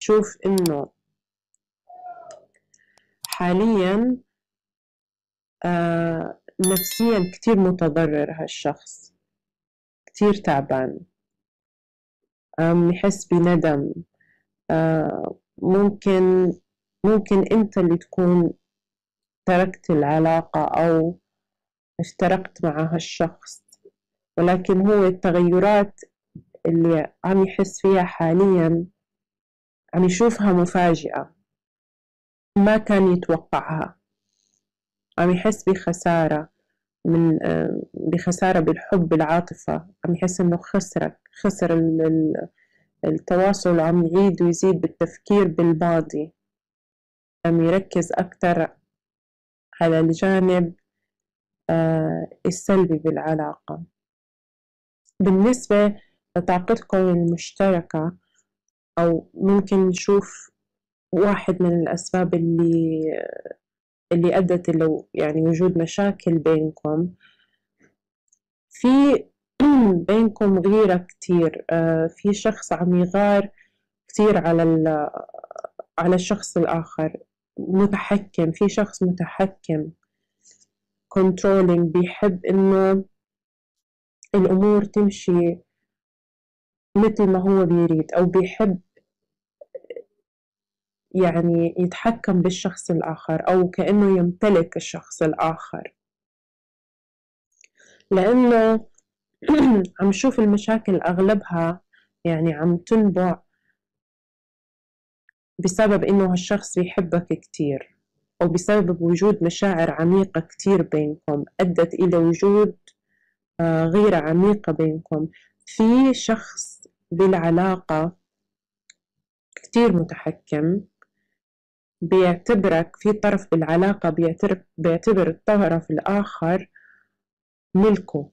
يشوف إنه حاليا نفسيا كتير متضرر هالشخص، كتير تعبان، يحس بندم. ممكن أنت اللي تكون تركت العلاقة أو اشتركت مع هالشخص، ولكن هو التغيرات اللي عم يحس فيها حاليا عم يشوفها مفاجئة ما كان يتوقعها. عم يحس بخسارة بخسارة بالحب، بالعاطفة. عم يحس إنه خسر التواصل، وعم يعيد ويزيد بالتفكير بالماضي. عم يركز أكتر على الجانب السلبي بالعلاقة. بالنسبة لطاقتكم المشتركة، أو ممكن نشوف واحد من الأسباب اللي أدت لو يعني وجود مشاكل بينكم، في بينكم غيرة كتير. في شخص عم يغار كتير على الشخص الآخر، متحكم. في شخص متحكم controlling، بيحب إنه الأمور تمشي مثل ما هو بيريد، أو بيحب يعني يتحكم بالشخص الآخر، أو كأنه يمتلك الشخص الآخر. لأنه عم شوف المشاكل أغلبها يعني عم تنبع بسبب إنه هالشخص يحبك كتير، أو بسبب وجود مشاعر عميقة كتير بينكم أدت إلى وجود غيرة عميقة بينكم. في شخص بالعلاقة كتير متحكم، بيعتبرك في طرف بالعلاقة بيعتبر الطرف الآخر ملكه.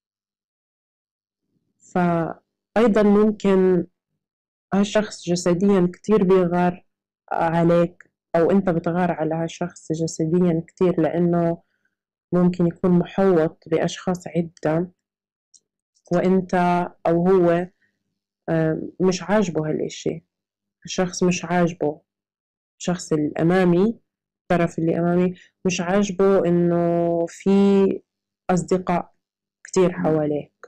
فأيضا ممكن هالشخص جسديا كتير بيغار عليك، أو أنت بتغار على هالشخص جسديا كتير، لأنه ممكن يكون محوط بأشخاص عدة، وأنت أو هو مش عاجبه هالإشي. الشخص مش عاجبه، الشخص الأمامي، الطرف اللي أمامي مش عاجبه إنه في أصدقاء كتير حواليك،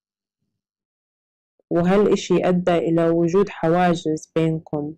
وهالإشي أدى إلى وجود حواجز بينكم،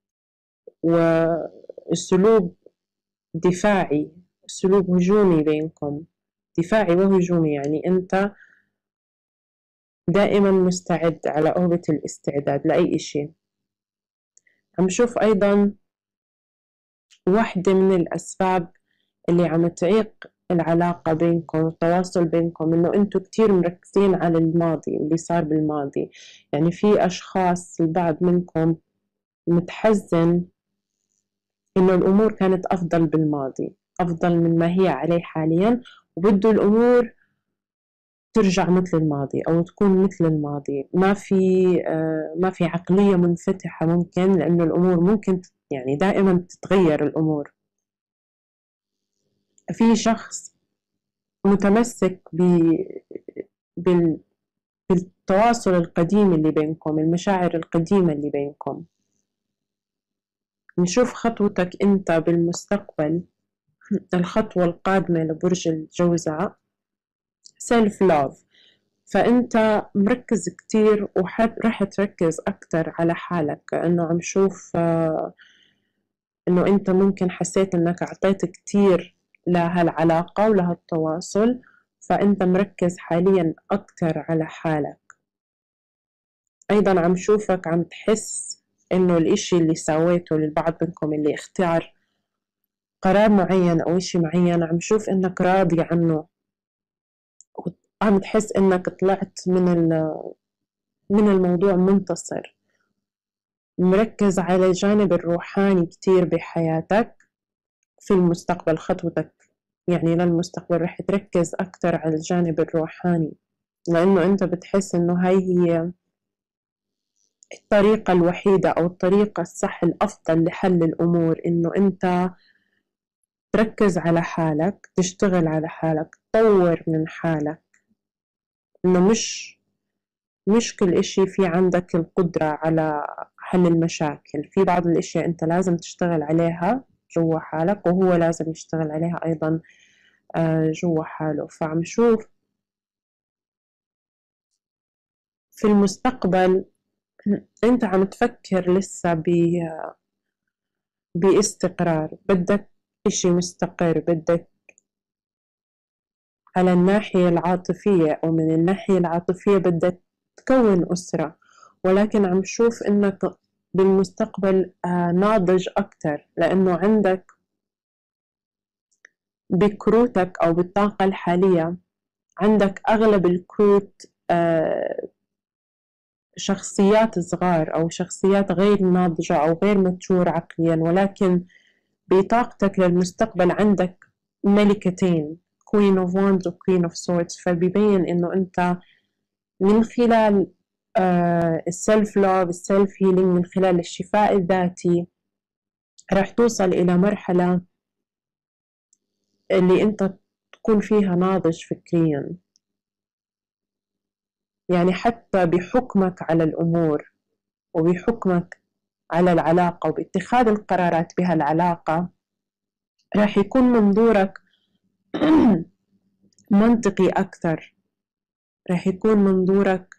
والسلوب دفاعي، سلوب هجومي بينكم. دفاعي وهجومي، يعني أنت دائما مستعد، على أهبة الاستعداد لأي شيء. عم شوف أيضا واحدة من الأسباب اللي عم تعيق العلاقة بينكم، التواصل بينكم، إنه أنتوا كتير مركزين على الماضي، اللي صار بالماضي. يعني في أشخاص، البعض منكم متحزن إنه الأمور كانت أفضل بالماضي، أفضل من ما هي عليه حاليا، وبده الأمور ترجع مثل الماضي، أو تكون مثل الماضي. ما في عقلية منفتحة ممكن، لأنه الأمور ممكن يعني دائما تتغير الأمور. في شخص متمسك بال... بالتواصل القديم اللي بينكم، المشاعر القديمة اللي بينكم. نشوف خطوتك أنت بالمستقبل، الخطوة القادمة لبرج الجوزاء سيلف لوف. فأنت مركز كتير، رح تركز أكتر على حالك، كأنه عم شوف إنه أنت ممكن حسيت إنك أعطيت كتير لهالعلاقة ولهالتواصل، فأنت مركز حاليا أكتر على حالك. أيضا عم شوفك عم تحس إنه الإشي اللي سويته، للبعض منكم اللي اختار قرار معين أو إشي معين، عم شوف إنك راضي عنه، وعم تحس إنك طلعت من الموضوع منتصر. مركز على الجانب الروحاني كتير بحياتك. في المستقبل خطوتك يعني للمستقبل رح تركز أكتر على الجانب الروحاني، لأنه أنت بتحس إنه هي الطريقة الوحيدة، أو الطريقة الصح الأفضل لحل الأمور، إنه أنت تركز على حالك، تشتغل على حالك، تطور من حالك. إنه مش كل إشي في عندك القدرة حل المشاكل. في بعض الأشياء أنت لازم تشتغل عليها جوا حالك، وهو لازم يشتغل عليها أيضا جوا حاله. فعم شوف في المستقبل أنت عم تفكر لسه باستقرار، بدك إشي مستقر، بدك على الناحية العاطفية أو من الناحية العاطفية بدك تكون أسرة، ولكن عم شوف إنك بالمستقبل ناضج أكتر، لأنه عندك بكروتك أو بالطاقة الحالية عندك أغلب الكروت شخصيات صغار أو شخصيات غير ناضجة أو غير متشور عقليا، ولكن بطاقتك للمستقبل عندك ملكتين، Queen of Wands و Queen of Swords. فبيبين إنه أنت من خلال السلف لوف، السلف هيلينج، من خلال الشفاء الذاتي راح توصل إلى مرحلة اللي أنت تكون فيها ناضج فكريا. يعني حتى بحكمك على الأمور وبحكمك على العلاقة وباتخاذ القرارات بهالعلاقة راح يكون منظورك منطقي أكثر، راح يكون منظورك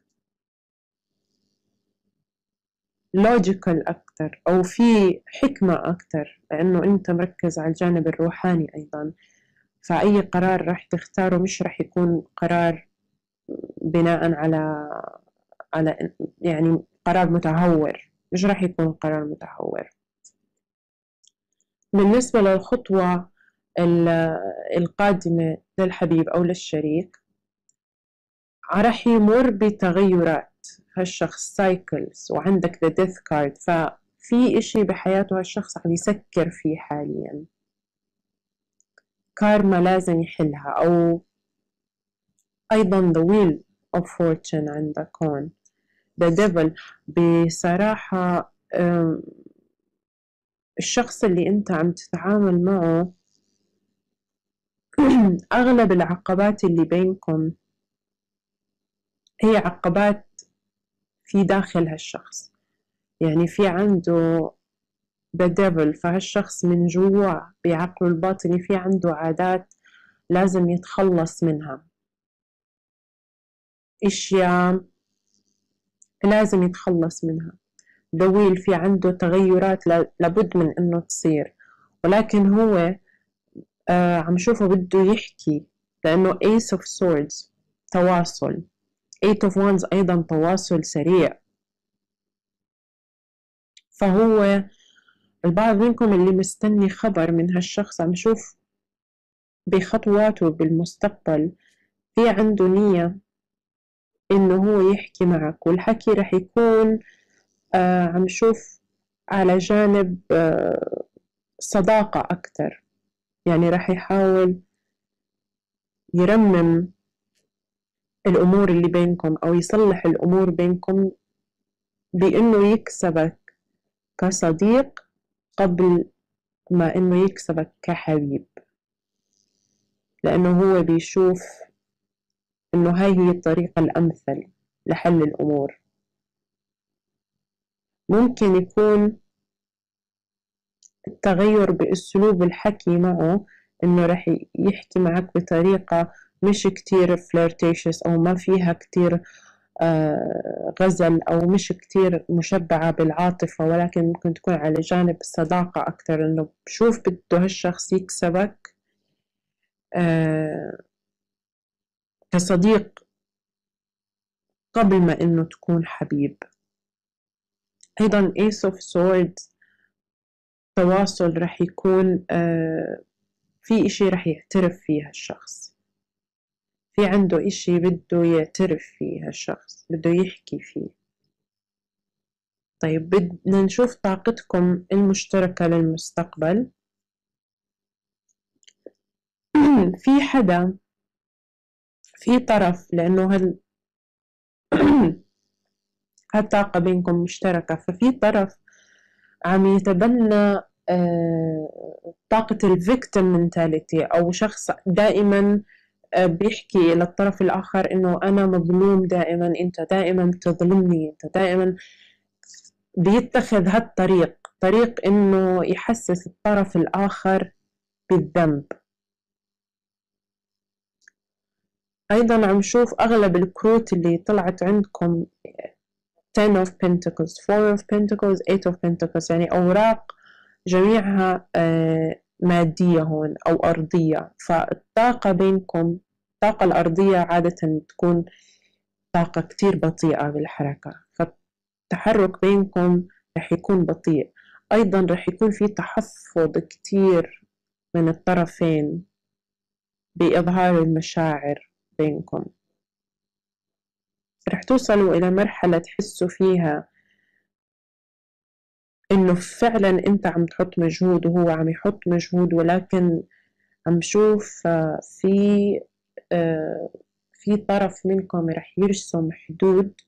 لوجيكال أكثر أو في حكمة أكثر، لأنه أنت مركز على الجانب الروحاني أيضا. فأي قرار راح تختاره مش راح يكون قرار بناء على يعني قرار متهور، مش راح يكون قرار متهور. بالنسبة للخطوة القادمة للحبيب أو للشريك، راح يمر بتغيرات هالشخص سايكلز، وعندك the death card، ففي إشي بحياته هالشخص عم يسكر فيه حاليا، كارما لازم يحلها. أو أيضا the wheel of fortune عندك هون the devil. بصراحة الشخص اللي أنت عم تتعامل معه أغلب العقبات اللي بينكم هي عقبات في داخل هالشخص، يعني في عنده the devil، فهالشخص من جوا بعقله الباطني في عنده عادات لازم يتخلص منها، أشياء لازم يتخلص منها. دويل في عنده تغيرات لابد من إنه تصير، ولكن هو عم شوفه بده يحكي، لأنه Ace of Swords تواصل، Eight of Wands أيضا تواصل سريع. فهو البعض منكم اللي مستني خبر من هالشخص عم شوف بخطواته بالمستقبل في عنده نية إنه هو يحكي معك، والحكي رح يكون عم شوف على جانب صداقة أكتر، يعني رح يحاول يرمم الأمور اللي بينكم أو يصلح الأمور بينكم بإنه يكسبك كصديق قبل ما إنه يكسبك كحبيب، لأنه هو بيشوف إنه هاي هي الطريقة الأمثل لحل الأمور. ممكن يكون التغير بأسلوب الحكي معه، إنه رح يحكي معك بطريقة مش كتير flirtatious أو ما فيها كتير غزل أو مش كتير مشبعة بالعاطفة، ولكن ممكن تكون على جانب الصداقة أكتر، إنه بشوف بده هالشخص يكسبك كصديق قبل ما إنه تكون حبيب. أيضا Ace of Swords تواصل رح يكون في إشي رح يعترف فيه الشخص، في عنده إشي بده يعترف فيه الشخص، بده يحكي فيه. طيب بدنا نشوف طاقتكم المشتركة للمستقبل. في حدا، في طرف، لأنه هالطاقة بينكم مشتركة، ففي طرف عم يتبنى طاقة الفيكتيم منتاليتي، أو شخص دائما بيحكي للطرف الآخر إنه أنا مظلوم دائما، أنت دائما تظلمني، أنت دائما بيتخذ هالطريق، طريق إنه يحسس الطرف الآخر بالذنب. أيضا عم شوف أغلب الكروت اللي طلعت عندكم 10 of Pentacles, 4 of Pentacles, 8 of Pentacles، يعني أوراق جميعها مادية هون أو أرضية. فالطاقة بينكم، الطاقة الأرضية عادة تكون طاقة كتير بطيئة بالحركة، فالتحرك بينكم رح يكون بطيء. أيضا رح يكون في تحفظ كتير من الطرفين بإظهار المشاعر بينكم. رح توصلوا إلى مرحلة تحسوا فيها إنه فعلا أنت عم تحط مجهود وهو عم يحط مجهود، ولكن عم شوف في طرف منكم رح يرسم حدود،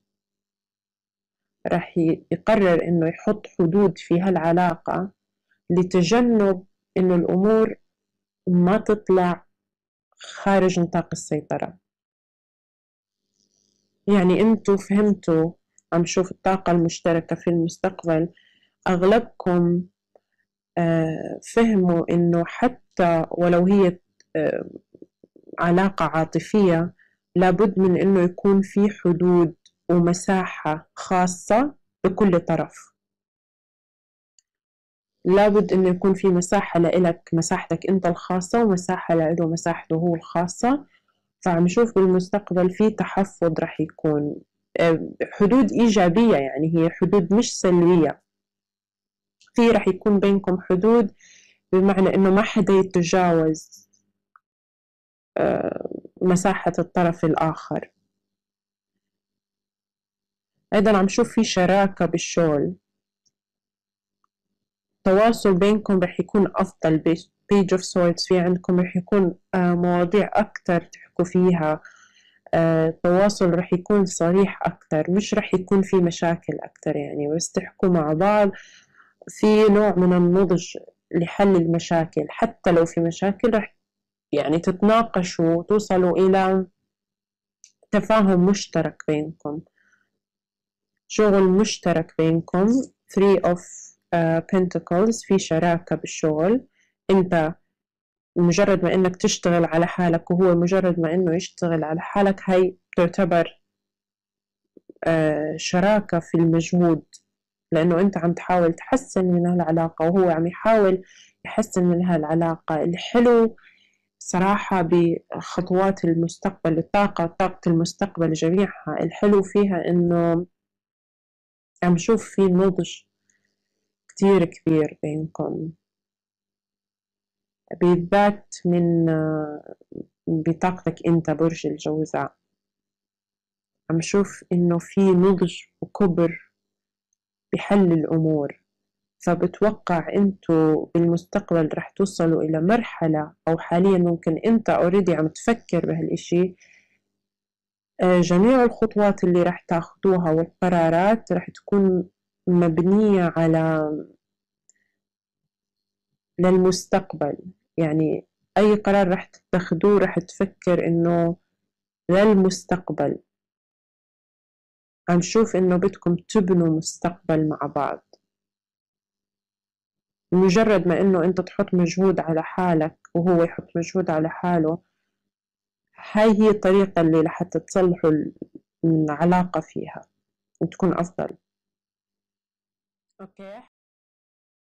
رح يقرر إنه يحط حدود في هالعلاقة لتجنب إنه الأمور ما تطلع خارج نطاق السيطرة. يعني أنتوا فهمتوا، عم شوف الطاقة المشتركة في المستقبل، أغلبكم فهموا إنه حتى ولو هي علاقة عاطفية لابد من إنه يكون في حدود ومساحة خاصة بكل طرف. لابد إنه يكون في مساحة لإلك، مساحتك أنت الخاصة، ومساحة لإله مساحته هو الخاصة. فعم شوف بالمستقبل في تحفظ رح يكون، حدود إيجابية، يعني هي حدود مش سلبية. في رح يكون بينكم حدود بمعنى إنه ما حدا يتجاوز مساحة الطرف الآخر. أيضا عم شوف في شراكة بالشغل، التواصل بينكم رح يكون أفضل. Page of Swords في عندكم رح يكون مواضيع أكتر تحكوا فيها، التواصل رح يكون صريح أكتر، مش رح يكون في مشاكل أكتر، يعني بس تحكوا مع بعض في نوع من النضج لحل المشاكل. حتى لو في مشاكل رح يعني تتناقشوا وتوصلوا إلى تفاهم مشترك بينكم، شغل مشترك بينكم. 3 of Pentacles في شراكة بالشغل. أنت مجرد ما إنك تشتغل على حالك وهو مجرد ما إنه يشتغل على حالك، هاي تعتبر شراكة في المجهود، لأنه أنت عم تحاول تحسن من هالعلاقة وهو عم يحاول يحسن من هالعلاقة. الحلو صراحة بخطوات المستقبل، طاقة المستقبل جميعها، الحلو فيها إنه عم شوف في نضج كتير كبير بينكم، بالذات من بطاقتك أنت برج الجوزاء. عم شوف إنه في نضج وكبر بحل الأمور. فبتوقع أنتوا بالمستقبل رح توصلوا إلى مرحلة، أو حاليا ممكن أنت already عم تفكر بهالإشي. جميع الخطوات اللي رح تاخدوها والقرارات رح تكون مبنية على للمستقبل. يعني أي قرار رح تتخذوه رح تفكر إنه للمستقبل. عم شوف إنه بدكم تبنوا مستقبل مع بعض. مجرد ما إنه أنت تحط مجهود على حالك وهو يحط مجهود على حاله، هاي هي الطريقة اللي لحتى تصلحوا العلاقة فيها وتكون أفضل. أوكي.